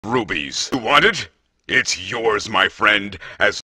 Rubies. You want it? It's yours, my friend, as